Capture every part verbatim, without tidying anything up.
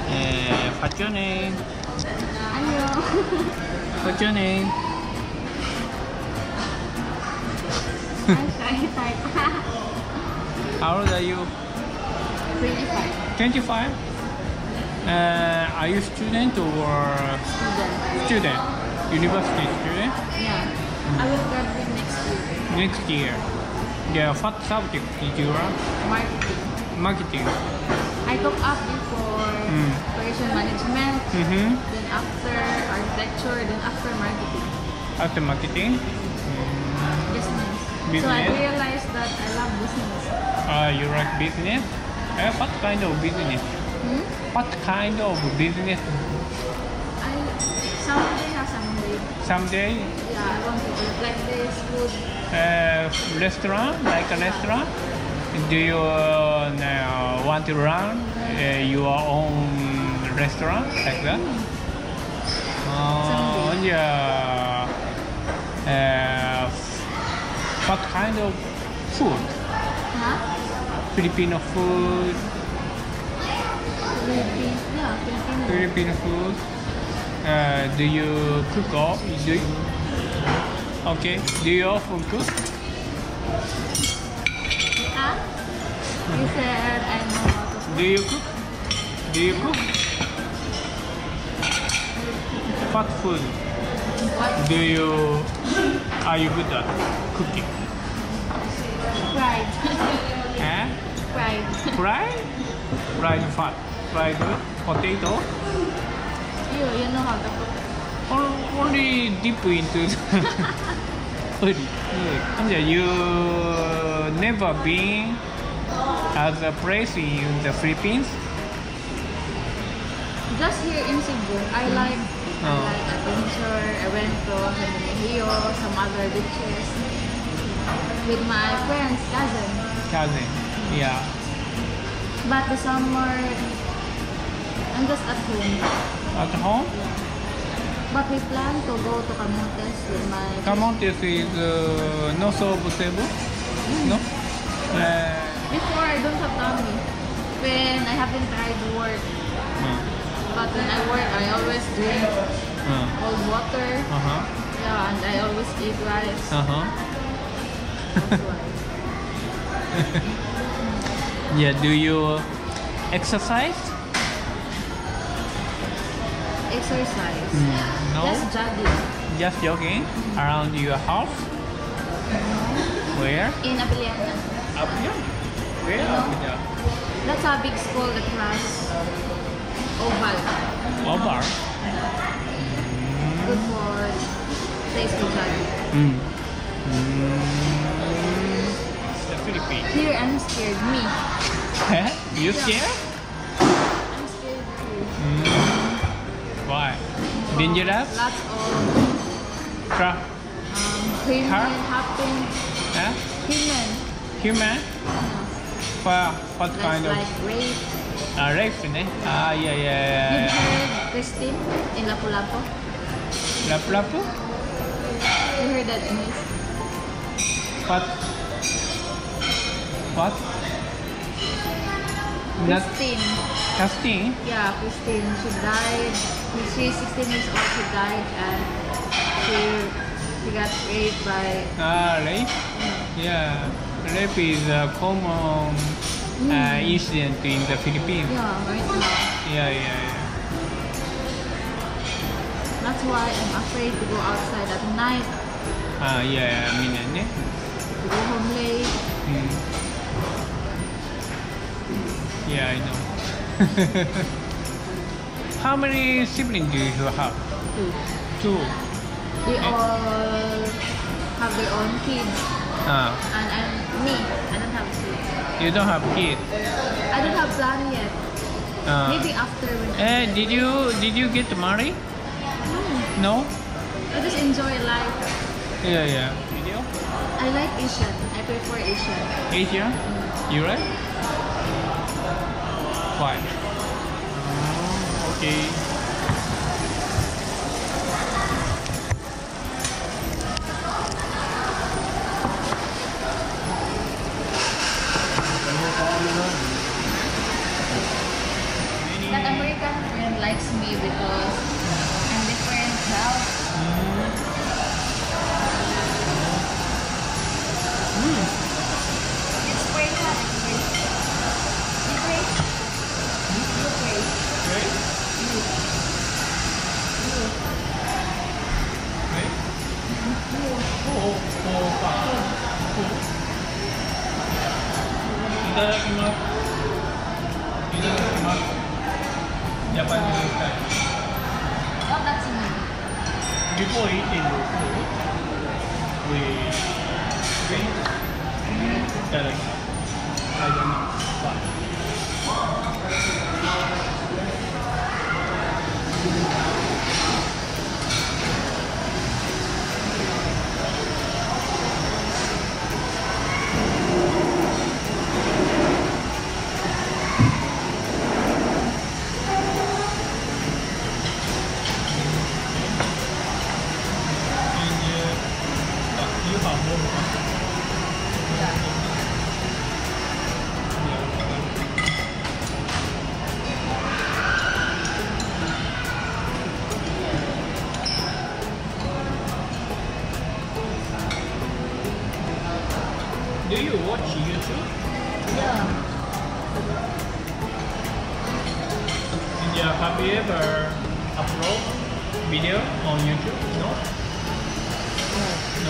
Uh, what's your name? Annyeong. What's your name? I'm shy type. How old are you? twenty-five. twenty-five? Uh, are you student or Student. student? University student? Yeah. I will graduate next year. Next year. Yeah, what subject did you learn? Marketing. Marketing. I took up before Mm. operation management, Mm-hmm. then after architecture, then after marketing. After marketing? Business. So I Business? realized that I love business. Uh, you like business? Uh, what kind of business? Hmm? What kind of business? I someday ha someday. Someday? Yeah, I want to do like this food. Uh, restaurant? Like a restaurant? Do you uh, now want to run uh, your own restaurant like that? Oh, Someday. yeah. Uh, what kind of food? Huh? Filipino food? Philippine. Yeah, Filipino. Filipino food? Uh, do you cook or do you? Okay. Do you often cook? Huh? You said I know how to cook. Do you cook? Do you cook? What food What? do you are you good at cooking? Fried. Eh? Fried. Fried? Fried what? Fried potato? You, you know how to cook. Or only deep into the food. Yeah, you never been at a place in the Philippines? Just here in Cebu, I like I Oh. like adventure. I went to Mejio, some other beaches with my friends, cousin. Cousin. Yeah. But the summer, I'm just at home. At home? But we plan to go to Camotes with my. Camotes is uh, north of Cebu? No? Uh, Before I don't have tummy. When I haven't tried work, uh, but when I work, I always drink uh, cold water. uh-huh. Yeah, and I always eat rice. Uh-huh. That's why. Yeah, do you exercise? Exercise. No? Just jogging. Just jogging around your house? Where? In Abiliana. Up here? Where? Up here? That's a big school that has oval. Over? Good for place to jogging. Mm. Mm. The Philippines. Here I'm scared. Me. You scared? I'm scared here. Mm. Why? Dangerous? Lots of Tra- um, crimen Huh? happen. huh? Crimen. Human? What, what That's kind of like rape. uh, rape? Ne? Ah, yeah, yeah, yeah. You've yeah. heard Christine in Lapu-Lapu? Lapu-Lapu? You heard that news? What? What? Not Christine. casting? Yeah, Christine. She died. She's sixteen years old. She died and she she got raped by. Ah, rape? Yeah. Rape is a common uh, incident in the Philippines. Yeah, right now. Yeah, yeah, yeah. That's why I'm afraid to go outside at night. Ah, yeah, I mean, ne? To go home late. Mm. Yeah, I know. How many siblings do you have? Two. Two. They all have their own kids. Ah, And I'm me. I don't have kids. you don't have kids. I don't have plan yet. Ah. Maybe after when Eh, did you did you get married? No. No. I just enjoy life. Yeah, yeah. Video? I like Asian. I prefer Asian. Asia? You right? Why? Okay. That American American friend likes me because I'm different health. Mm. It's great, huh? It's great. You great? You great. Great. You. You. Great. You. Oh, oh, oh, Itadakimasu. Itadakimasu. Japanese style. Oh, that's me. Before eating the food, we drink. Itadakimasu. I don't know why. Do you watch YouTube? Yeah. Yeah, have you ever upload video on YouTube? No? No?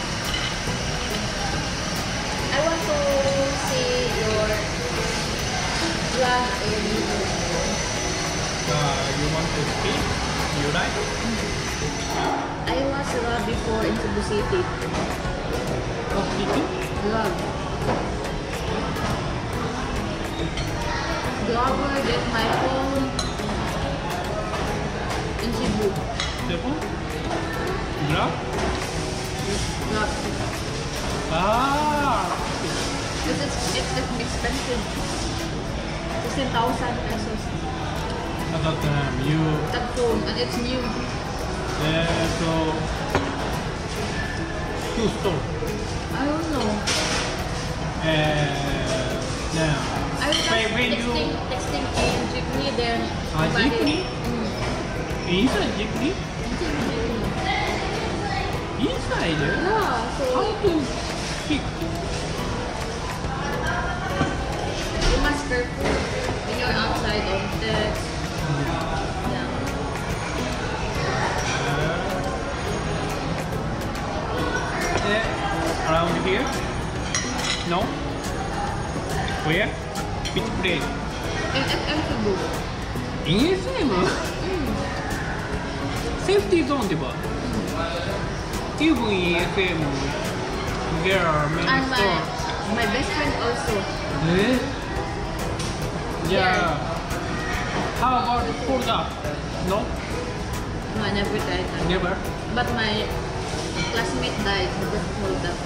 I want to see your vlog in YouTube. Uh, you want to speak? You like? I was vlog before into the city. Oh, city? Vlog. Vlogger get my phone in Cebu. Cebu? Grab? Vlog. Ah! Because it's, it's expensive. sixteen thousand pesos. At that time, you... That phone, and it's new. Uh, so... Two store. I don't know. Uh, now... I was just Wait, when you... texting, texting in Jeepney, then Ah, somebody- Jeepney? Mm. Inside Jeepney? In Jeepney. Inside? Yeah, so How to pick? you must careful when you're outside of text. Yeah. Uh, around here? No? Where? Which place? In F M Cebu. In S M? Mm. Safety zone では Even in S M there are many And my, stores. my best friend also. Eh? Yeah. How about hold up? No? No, I never died. Never? But my classmate died because of hold up.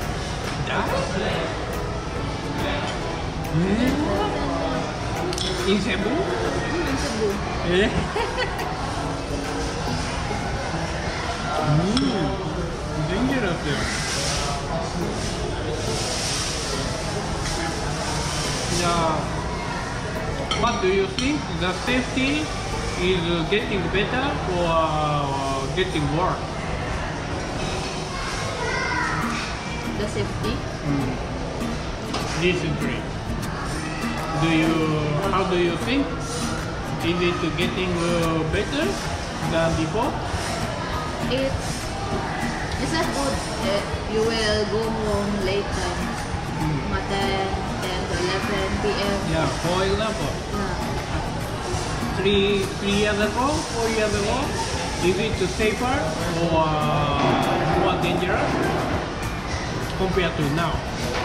Eh? In Cebu? Mm, in Cebu. Eh? Mm. Dangerous. Yeah. What do you think? The safety is getting better or uh, getting worse? The safety. Mm. This is great. Do you? How do you think? Is it getting uh, better than before? It's it's not good. Uh, you will go home late time. Mm. Mga ten, ten to eleven p m. Yeah. For example, Yeah. three three years ago, four years ago, is it safer or uh, more dangerous compared to now?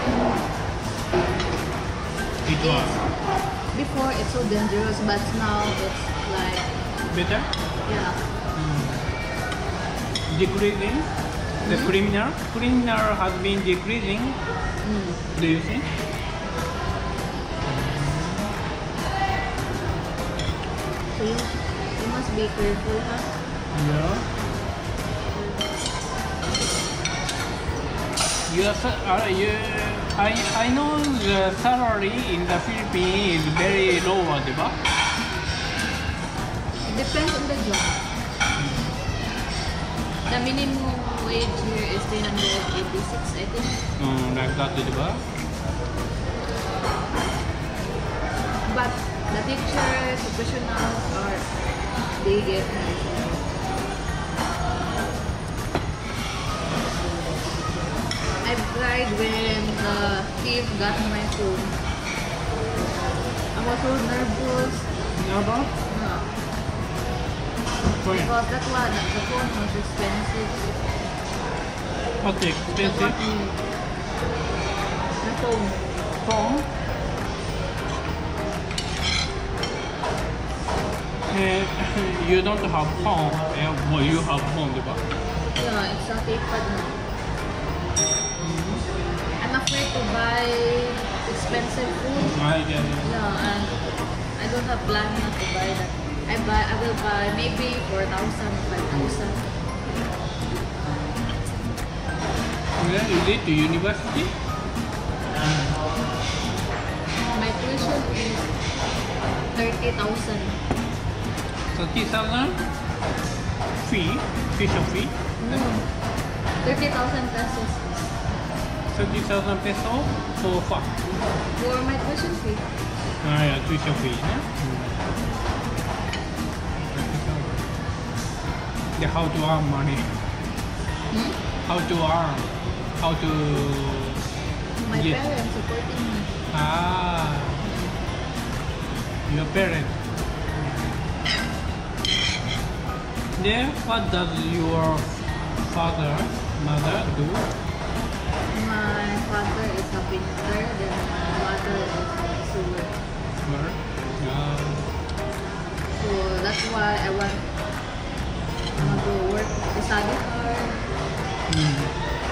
It was It's, before it's so dangerous, but now it's like, better. yeah. Decreasing. The criminal criminal has been decreasing. Mm. Do you think? So you, you must be careful, huh? Yeah. Your, sa- uh, you, I, I know the salary in the Philippines is very low, では? depends on the job. The minimum wage here is three hundred eighty-six, I think. Hmm, like that, di ba? But the teachers, professionals, are they get more. I've cried when the thief got my phone. I was so nervous. Nervous? Yeah. Why? Because that one, the phone was expensive. What's The expensive? phone. The phone. Phone? Eh, you don't have phone. Eh, well, you have phone, di ba? Yeah, it's a keypad now. I'm afraid to buy expensive food. Ah, yeah, yeah. Yeah, and I don't have plan not to buy that. I buy, I will buy maybe four thousand or five thousand. Yeah, is it to university? My tuition is thirty thousand. thirty thousand? Fee? Tuition fee? No, thirty thousand pesos thirty thousand peso for what? for my tuition fee. Ah, yeah, tuition fee. Yeah? Yeah, how to earn money? Hmm? How to earn? How to... My Yes. parents supporting me. Ah, your parents. Then what does your father, mother do? My father is a painter, then my mother is a sewer. Work? Ah, So that's why I want, I want to work, to study hard. mm.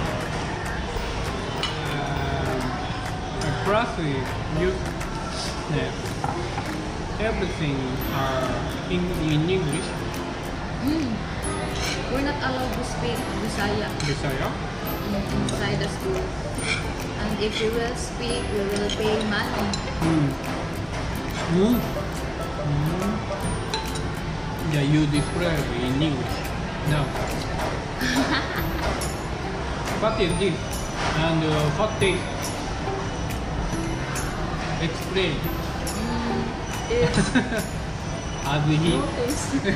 Um, plus, you, yeah, everything are in, in English. Mm. We're not allowed to speak Bisaya Bisaya. inside the school. And if we will speak, we will pay money. Mm. Mm. Mm. Yeah, you describe in English now. What is this? And uh, what taste? Explain. Mm. It's As he. no taste.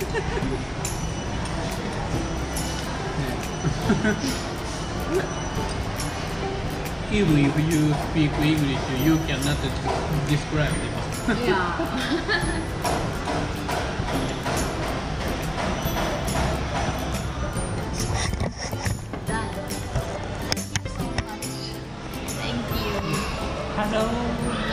Even if you speak English, you cannot des- describe it. Yeah. Done. So much. Thank you. Hello.